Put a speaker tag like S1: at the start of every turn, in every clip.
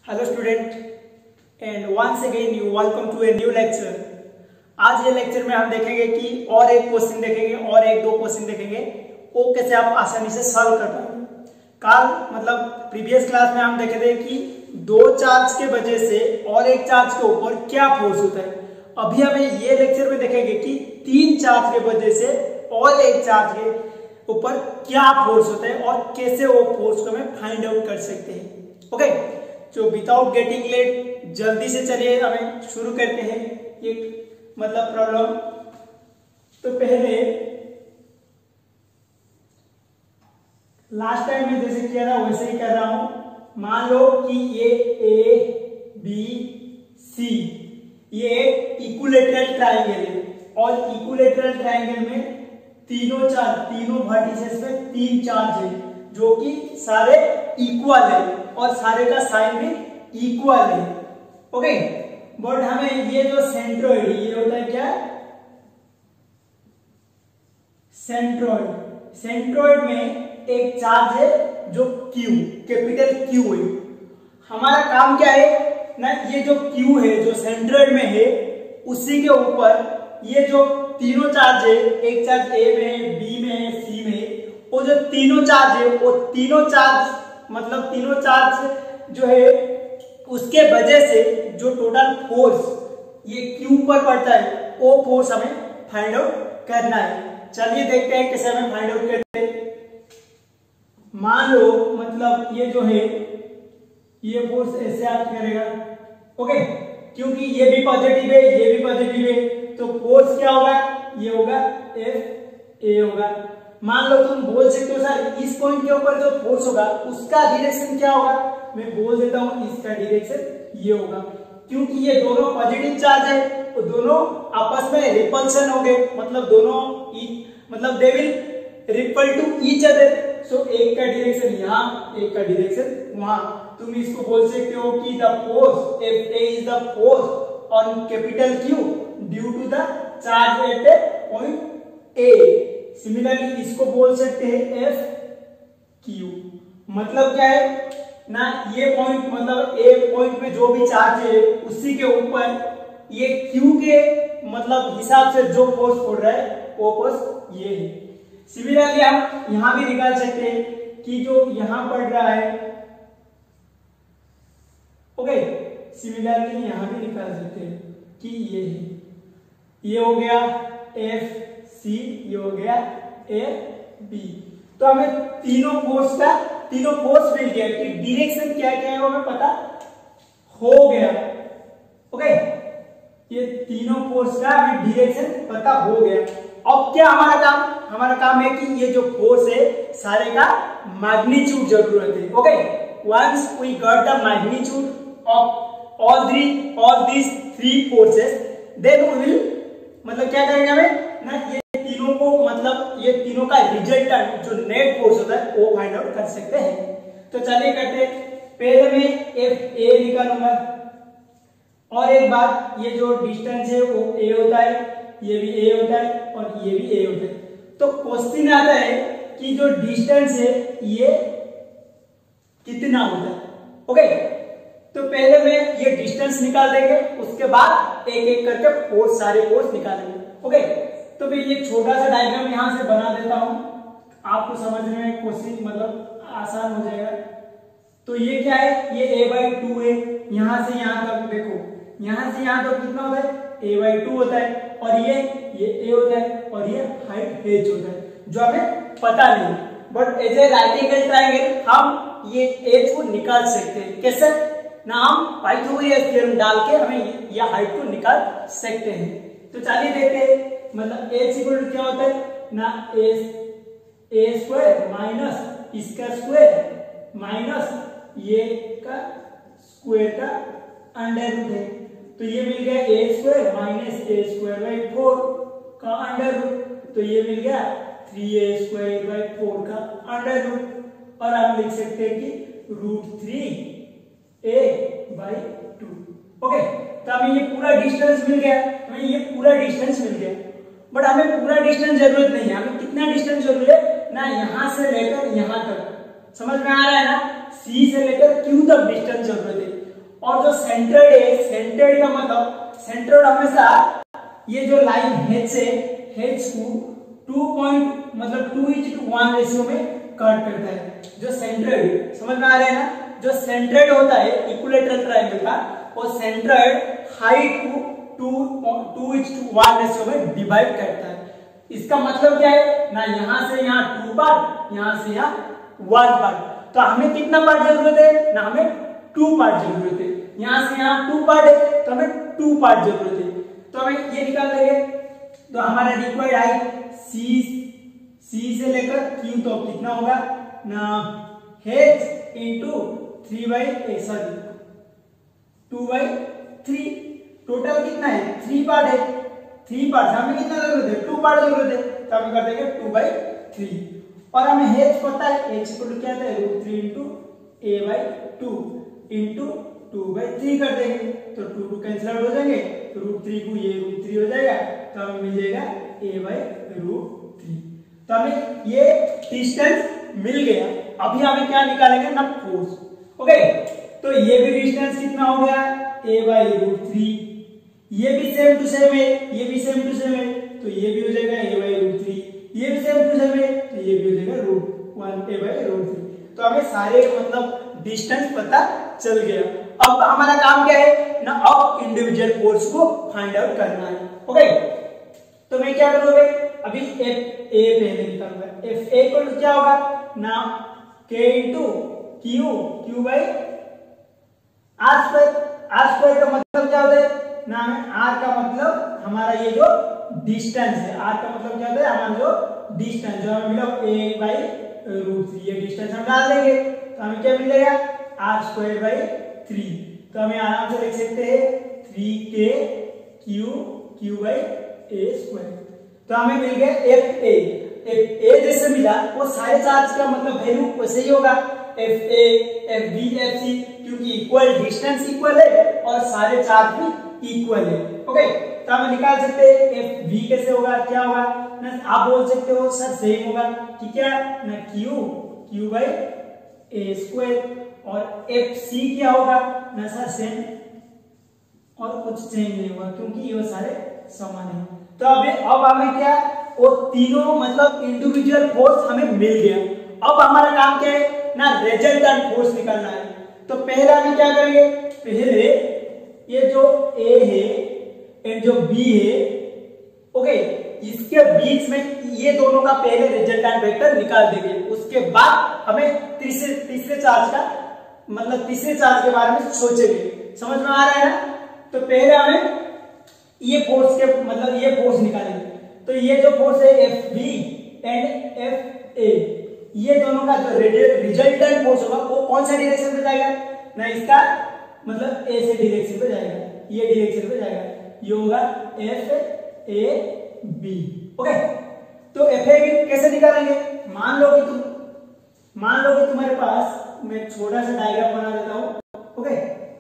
S1: Hello student and once again you welcome to a new lecture. आज ये lecture में हम देखेंगे कि और एक क्वेश्चन देखेंगे और एक दो क्वेश्चन देखेंगे वो कैसे आप आसानी से सॉल्व कर पाएंगे। कल मतलब प्रीवियस क्लास में हम देखे थे कि दो चार्ज के वजह से और एक चार्ज के ऊपर क्या फोर्स होता है। अभी हमें ये लेक्चर में देखेंगे कि तीन चार्ज के वजह से और एक चार्ज के ऊपर क्या फोर्स होता है और कैसे वो फोर्स को हमें फाइंड आउट कर सकते हैं। ओके, तो विदाउट गेटिंग लेट जल्दी से चलिए हमें शुरू करते हैं ये मतलब प्रॉब्लम। तो पहले लास्ट टाइम में जैसे किया था वैसे ही कर रहा हूं। मान लो कि ये ए बी सी ये एक इक्विलैटरल ट्रायंगल है और इक्विलैटरल ट्रायंगल में तीनों वर्टिसेस पे तीन चार्ज है जो कि सारे इक्वल है और सारे का साइन भी इक्वल है। ओके, बट हमें ये जो सेंट्रोइड ये होता है क्या, सेंट्रोइड में एक चार्ज है जो Q कैपिटल Q है। हमारा काम क्या है ना, ये जो Q है जो सेंट्रोइड में है उसी के ऊपर ये जो तीनों चार्ज है, एक चार्ज A में है, B में है, C में है, वो जो तीनों चार्ज है वो तीनों चार्ज जो है उसके वजह से जो टोटल फोर्स ये Q पर पड़ता है वो फोर्स हमें फाइंड आउट करना है। चलिए देखते हैं कैसे हमें फाइंड आउट करते हैं। मान लो मतलब ये जो है ये फोर्स ऐसे एक्ट करेगा। ओके, क्योंकि ये भी पॉजिटिव है ये भी पॉजिटिव है तो फोर्स क्या होगा, ये होगा F A होगा। मान लो तुम बोल सकते हो सर इस पॉइंट के ऊपर जो फोर्स होगा उसका डायरेक्शन क्या होगा, मैं बोल देता हूं इसका डायरेक्शन ये होगा। क्योंकि ये दोनों पॉजिटिव चार्ज है तो दोनों आपस में रिपल्शन होंगे, मतलब दोनों मतलब they will repel to each other. So एक का डायरेक्शन यहाँ एक का डायरेक्शन वहां। तुम इसको बोल सकते हो कि the force F A is the force on capital Q due to the charge at a point A। Similarly इसको बोल सकते हैं F Q। मतलब क्या है ना, ये पॉइंट मतलब A पॉइंट में जो भी चार्ज है उसी के ऊपर ये Q के मतलब हिसाब से जो फोर्स पड़ रहा है वो फोर्स ये है। सिमिलरली हम यहां भी निकाल सकते हैं कि जो यहां पड़ रहा है, ओके, सिमिलरली यहां भी निकाल सकते हैं कि ये है, ये हो गया F C, ये हो गया A B। तो हमें तीनों फोर्स मिल गया कि डायरेक्शन क्या क्या है वो हमें पता हो गया। ओके, ये तीनों फोर्स का हमें डायरेक्शन पता हो गया। अब क्या हमारा काम है कि ये जो फोर्स है सारे का मैग्नीट्यूड जरूरत है। Okay, once we got the magnitude of all these three forces then we will मतलब क्या करेंगे हमें ना, ये तीनों को मतलब ये तीनों का रिजल्टेंट जो नेट फोर्स होता है वो फाइंड आउट कर सकते हैं। तो चलिए करते हैं। पहले मैं F A निकालूंगा और एक बात, ये जो डिस्टेंस है वो A होता है, ये भी A होता है और ये भी A होता है। तो क्वेश्चन आता है कि जो डिस्टेंस है ये कितना होता है। ओके, तो पहले मैं ये डिस्टेंस निकाल देंगे, उसके बाद एक एक करके फोर्स सारे फोर्स निकालेंगे। ओके, तो मैं ये छोटा सा डायग्राम यहां से बना देता हूं, आपको समझने में कोशिश मतलब आसान हो जाएगा। तो ये क्या है, ये A/2 है, यहां से यहां तक देखो, यहां से यहां तक कितना होता है A/2 होता है और ये A होता है और ये हाइट h होता है जो हमें पता नहीं, but as a right angle triangle हम ये h को निकाल सकते हैं। कैसे ना, हम पाइथागोरस थ्योरम डाल के हमें यह हाइट को निकाल सकते हैं। तो चलिए देखते हैं, मतलब h इक्वल क्या होता है ना, a स्क्वायर माइनस इसका स्क्वायर माइनस ये का स्क्वायर का अंडर रूट है। तो ये मिल गया a square minus a square by 4 का अंडर रूट, तो ये मिल गया 3a स्क्वायर बाई 4 का अंडर रूट। और हम लिख सकते हैं कि √3a बाई 2। ओके, तो हमें ये पूरा डिस्टेंस मिल गया, बट हमें पूरा डिस्टेंस जरूरत नहीं है। हमें कितना डिस्टेंस जरूरत है ना, यहां से लेकर यहां तक। समझ में आ रहा है ना, C से लेकर Q तक डिस्टेंस जरूरत है। और जो सेंट्रोइड है, सेंट्रोइड का मतलब सेंट्रोइड हमेशा ये जो लाइन H है, H को 2:1 रेशियो में कट करता है। जो सेंट्रोइड, समझ में आ रहा है ना, जो सेंट्रोइड होता है इक्विलैटरल ट्रायंगल का, वो सेंट्रोइड हाइट को 2:1 रेशियो में डिवाइड करता है। इसका मतलब क्या है ना, यहां से यहां 2 पार्ट, यहां से यहां 1 पार्ट, तो हमें कितना पार्ट जरूरत है ना, हमें 2 पार्ट जरूरत है। यहां से यहां 2 पार्ट है तो हमें 2 पार्ट जरूरत है, तो हमें ये निकाल देंगे। तो हमारा रिक्वायर्ड हाइट सी से लेकर Q तो कितना होगा ना, H इंटू 2/3, टोटल कितना है 3 पार्ट है। 3 पार्ट, हमें कितना जरूरत है 2 पार्ट जरूरत है, तो हम कर देंगे 2/3 और हमें H पता है, H को क्या है √3 इंटू a/2 इंटू 2/3 कर देंगे, तो 2 कैंसिल आउट हो जाएंगे, तो √3 को ये √3 हो जाएगा, तो हमें मिल जाएगा a/√3। तो हमें ये डिस्टेंस मिल गया। अभी हमें क्या निकालेंगे ना, फोर्स। ओके, तो ये भी डिस्टेंस कितना हो गया a/√3, ये भी सेम टू सेम है, ये भी सेम टू सेम है, तो ये भी हो जाएगा a/√3, ये भी सेम टू सेम है, तो ये भी हो जाएगा √1 a/√3। तो हमें सारे मतलब डिस्टेंस पता चल गया। अब हमारा काम क्या है ना, अब इंडिविजुअल फोर्स को फाइंड आउट करना है। ओके, तो मैं क्या करूंगा, अभी FA पहले निकालूंगा। FA को क्या होगा ना, K into Q by R square का मतलब क्या होता है ना, R का मतलब हमारा ये जो डिस्टेंस है, R का मतलब क्या होता है हमारा जो डिस्टेंस, जो हमें मिला a/√3, ये डिस्टेंस हम डाल देंगे, तो हमें क्या मिल जाएगा R²/3। तो हमें आराम से लिख सकते हैं 3K Q/a²। तो हमें मिल गया FA जैसे मिला, वो सारे चार्ज का मतलब वैल्यू वैसे ही होगा, FA, FB, FC, क्योंकि इक्वल डिस्टेंस इक्वल है और सारे चार्ज भी इक्वल है। ओके, तो हम निकाल सकते हैं FB कैसे होगा, क्या होगा ना, आप बोल सकते हो सर सेम होगा कि क्या ना, Q/a² और FC क्या होगा ना सर सेम, और कुछ चेंज नहीं होगा क्योंकि ये सारे समान है। तो अब हमें क्या, वो तीनों मतलब इंडिविजुअल फोर्स हमें मिल गया। अब हमारा काम क्या है ना, रिजल्टेंट फोर्स निकालना है। तो पहले हम क्या करेंगे, पहले ये जो A है एंड जो B है, ओके, इसके बीच में ये दोनों का पहले रिजल्टेंट वेक्टर निकाल देंगे। उसके बाद हमें तीसरे चार्ज का मतलब तीसरे चार्ज के बारे में सोचेंगे। समझ में आ रहा है ना। तो पहले हमें ये फोर्स के मतलब ये फोर्स निकालेंगे। तो ये जो फोर्स है FB एंड FA, ये दोनों का जो रिजल्टेंट फोर्स होगा वो कौन सा डायरेक्शन पे जाएगा ना, इसका मतलब A से डायरेक्शन पे जाएगा, ये डायरेक्शन पे जाएगा, ये होगा FAB। ओके, तो FAB कैसे निकालेंगे, मान लो कि तुम्हारे पास, मैं छोटा सा डायग्राम बना देता हूं। ओके,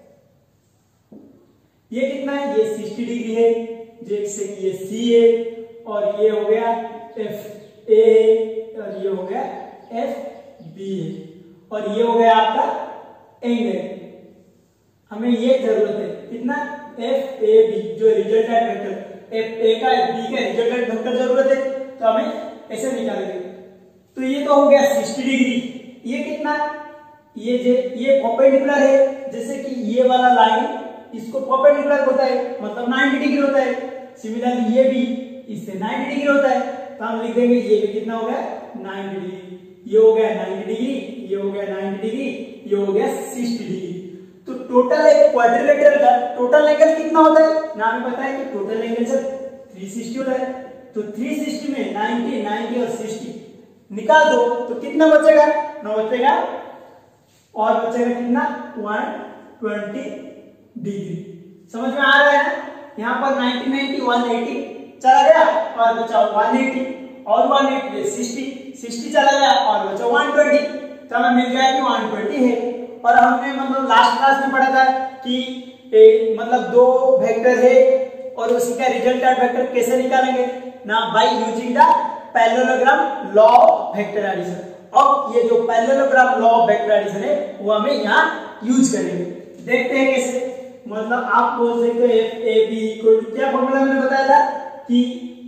S1: ये कितना है, ये 60 डिग्री है, जैसे ये C है और ये हो गया FA और ये हो गया FB है और ये हो गया आपका एंगल। हमें ये जरूरत है कितना, FAB जो रिजल्टेंट वेक्टर, FA का FB का रिजल्टेंट वेक्टर जरूरत है, तो हमें ऐसे निकालेंगे। तो ये तो हो गया 60 डिग्री, ये कितना, ये परपेंडिकुलर है, जैसे कि ये वाला लाइन इसको परपेंडिकुलर होता है मतलब 90 डिग्री होता है। सिमिलरली ये भी इससे 90 डिग्री होता है, तो हम लिख देंगे ये भी कितना हो गया 90 डिग्री, ये हो गया 90 डिग्री, ये हो गया 90 डिग्री, ये हो गया 60 डिग्री। तो टोटल एक क्वाड्रिलेटरल का टोटल एंगल कितना होता है ना, हमें पता है कि टोटल एंगल सर 360 होता है। तो 360 में 90, 90 और 60 निकाल दो तो कितना बचेगा ना, बचेगा और बचेगा कितना 120 डिग्री। समझ में आ रहा है ना, यहाँ पर 90, 90, 180 चला गया और बचा 180 और 180 60 चला गया और बचा 120, तो हमें मिल गया कि 120 है। और हमने मतलब लास्ट क्लास में पढ़ा था कि मतलब दो वेक्टर है और उसी का रिजल्टेंट वेक्टर कैसे निकालेंगे ना, by using the parallelogram law of vector addition. अब ये जो parallelogram law of vector addition है वो हमें यहाँ यूज करेंगे। देखते हैं कैसे। मतलब आप बोल सकते हो F A B equal to, क्या फॉर्मूला मैंने बताया था कि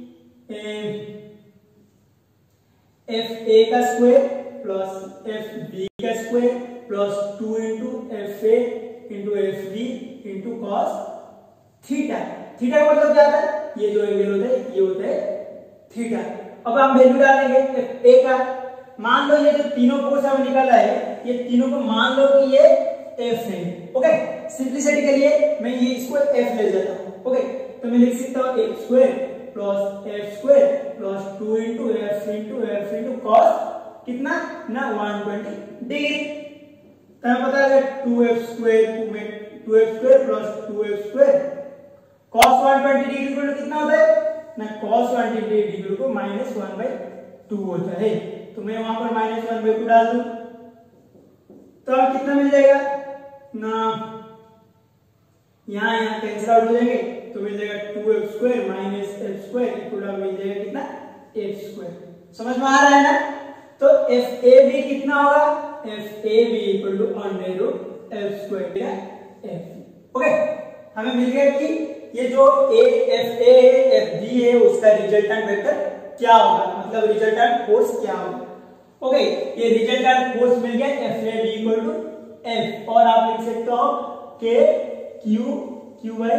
S1: एफ ए का स्क्वायर प्लस एफ बी का square plus 2 into F A into F B into cos theta. Theta का मतलब क्या होता है, ये जो एंगल होता है ये होता है थीटा। अब हम वैल्यू डालेंगे एफ ए का, मान लो ये जो तीनों फोर्स हमें निकाला है ये तीनों को मान लो कि ये एफ है। ओके, सिंपलिसिटी के लिए मैं ये इसको एफ ले जाता हूँ। ओके, तो मैं लिख सकता हूँ F square plus F square plus 2 into F into cos कितना ना 120 डिग्री। तो हमें पता है 2f square plus 2f square cos 120 degree को कितना होता है ना, cos 120 डिग्री को -1/2 होता है। तो मैं वहां पर -1/2 डाल दूं तो अब कितना मिल जाएगा ना, यहाँ कैंसिल आउट हो जाएंगे तो मिल जाएगा 2f square minus F square equal to मिल जाएगा कितना एफ स्क्वायर। समझ में आ रहा है ना। तो एफ ए बी कितना होगा, F A B equal to under root F square F. Okay, हमें मिल गया कि ये जो एफ ए एफ बी है उसका रिजल्टेंट वेक्टर क्या होगा, मतलब रिजल्टेंट फोर्स क्या होगा। ओके, ये रिजल्टेंट फोर्स मिल गया F A B equal to F, और आप लिख सकते हो K Q by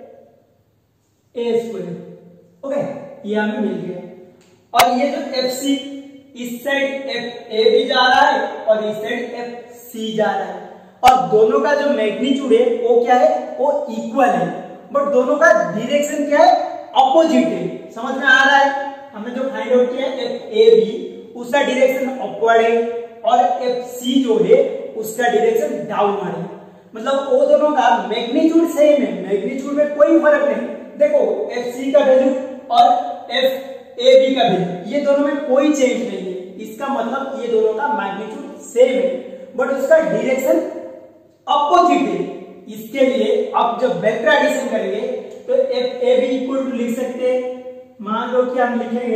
S1: A square. Okay, ये हमें मिल गया। और ये जो एफ सी, इस साइड एफ ए भी जा रहा है और इस साइड एफ सी जा रहा है, और दोनों का जो मैग्नीट्यूड है वो क्या है, वो इक्वल है, बट दोनों का डायरेक्शन क्या है, अपोजिट है। समझ में आ रहा है। हमने जो फाइंड आउट किया एफ ए बी उसका डायरेक्शन अपवर्ड है और एफ सी जो है उसका डायरेक्शन डाउनवर्ड है। मतलब वो दोनों का मैग्नीट्यूड सेम है, मैग्नीट्यूड में कोई फर्क नहीं। देखो एफ सी का वैल्यू और एफ ए बी का वैल्यू ये दोनों में कोई चेंज नहीं है, इसका मतलब ये दोनों का मैग्नीट्यूड सेम है बट उसका डायरेक्शन अपोजिट है। इसके लिए आप जब वेक्टर एडिशन करेंगे तो F A B equal to लिख सकते हैं, मान लो कि हम लिखेंगे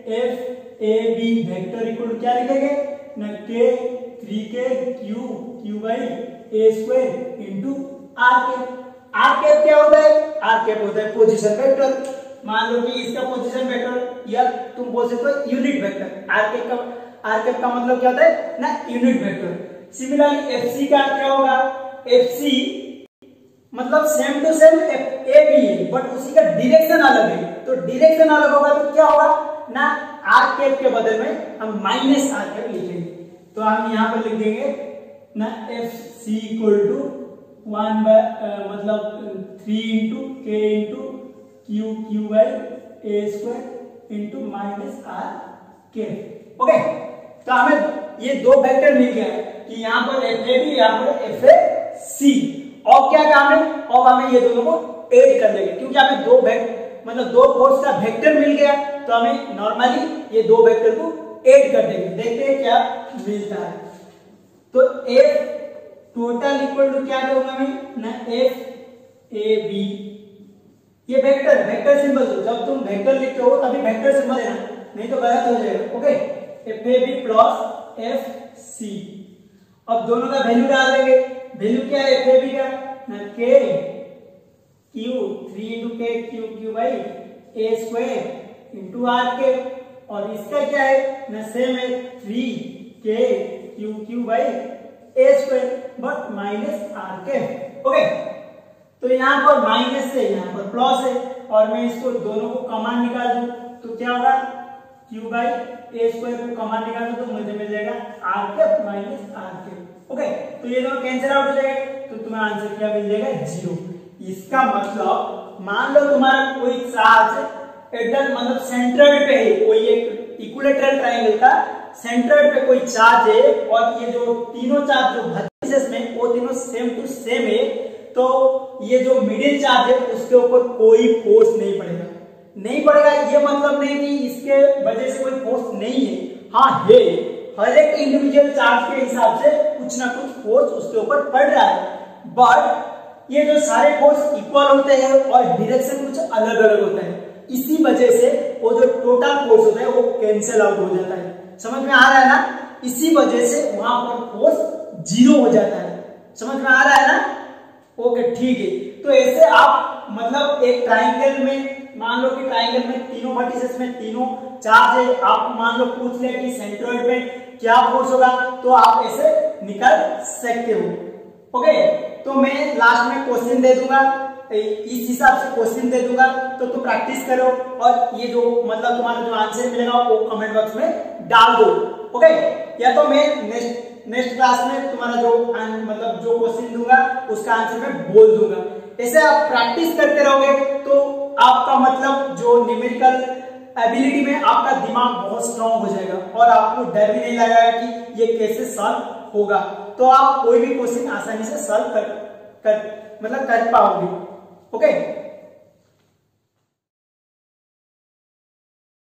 S1: F A B vector equal to क्या लिखेंगे ना, K 3k Q by A square into R cap. R cap क्या होता है, आर कैप होता है पोजीशन वेक्टर। मान लो कि इसका पोजीशन वेक्टर या तुम बोल सकते हो यूनिट वेक्टर। आर कैप का मतलब क्या होता है ना, unit vector. Similarly F C का क्या होगा, एफ सी मतलब same to same F A B है बट उसी का डायरेक्शन अलग है, तो डायरेक्शन अलग होगा तो क्या होगा ना, आर कैप के बदले में हम माइनस आर कैप लिखेंगे। तो हम यहाँ पर लिख देंगे ना F C equal to 1 by मतलब 3 into K into Q by A square into minus R cap. Okay, तो हमें ये दो वेक्टर मिल गया कि यहाँ पर एफ ए बी, यहाँ पर एफ ए सी। और क्या काम है, अब हमें ये दोनों को ऐड कर लेंगे क्योंकि हमें दो फोर्स का वेक्टर मिल गया, तो हमें नॉर्मली ये दो वेक्टर को ऐड कर देंगे। देखते हैं क्या मिलता है। तो एफ टोटल इक्वल टू क्या होगा हमें ना, एफ ए बी, ये वेक्टर सिंबल दो, जब तुम वेक्टर लिखते हो तभी वेक्टर सिंबल देना, नहीं तो गलत हो जाएगा। Okay, F A B plus F C. अब दोनों का वैल्यू डाल देंगे। वैल्यू क्या है एफ ए बी का ना, K Q 3 into K Q by A square into R K, और इसका क्या है ना, सेम है 3k Q by A square but minus R K. Okay, तो यहाँ पर माइनस से यहाँ पर प्लस है और मैं इसको दोनों को कॉमन निकाल दूं तो क्या होगा, क्यू बाई ए स्क्वायर को कॉमन निकाल दूं तो मुझे मिल जाएगा आर के माइनस आर के। ओके, तो ये दोनों कैंसिल आउट हो जाएगा तो तुम्हारा आंसर क्या मिल जाएगा, 0। इसका मतलब मान लो तुम्हारा कोई चार्ज एकदम मतलब सेंट्रोइड पे है, कोई एक इक्विलेटरल ट्रायंगल का सेंट्रोइड पे कोई चार्ज है और ये जो तीनों चार्ज जो वर्टिसेस में वो तीनों सेम टू सेम है, तो ये जो मिडिल चार्ज है उसके ऊपर कोई फोर्स नहीं पड़ेगा। ये मतलब नहीं कि इसके वजह से कोई फोर्स नहीं है, हाँ है, हर एक इंडिविजुअल चार्ज के हिसाब से कुछ ना कुछ फोर्स उसके ऊपर पड़ रहा है, बट ये जो सारे फोर्स इक्वल होते हैं और डायरेक्शन कुछ अलग अलग होता है। इसी वजह से वो जो टोटल फोर्स होता है वो कैंसिल आउट हो जाता है। समझ में आ रहा है ना, इसी वजह से वहां पर फोर्स 0 हो जाता है। समझ में आ रहा है ना, ओके ठीक है। तो ऐसे आप मतलब एक ट्राइंगल में मान लो कि ट्राइंगल में तीनों वर्टिसेस में तीनों चार्ज है, आप मान लो पूछ ले कि सेंट्रोइड पे क्या फोर्स होगा, तो आप ऐसे निकल सकते हो। ओके, तो मैं लास्ट में क्वेश्चन दे दूंगा, इस हिसाब से क्वेश्चन दे दूंगा, तो तुम प्रैक्टिस करो और ये जो मतलब तुम्हारा जो आंसर मिलेगा वो कमेंट बॉक्स में डाल दो। ओके, या तो मैं नेक्स्ट क्लास में तुम्हारा जो मतलब जो क्वेश्चन दूंगा उसका आंसर मैं बोल दूंगा। ऐसे आप प्रैक्टिस करते रहोगे तो आपका मतलब जो न्यूमेरिकल एबिलिटी में आपका दिमाग बहुत स्ट्रांग हो जाएगा और आपको डर भी नहीं लगेगा कि ये कैसे सॉल्व होगा, तो आप कोई भी क्वेश्चन आसानी से सॉल्व कर पाओगे। ओके।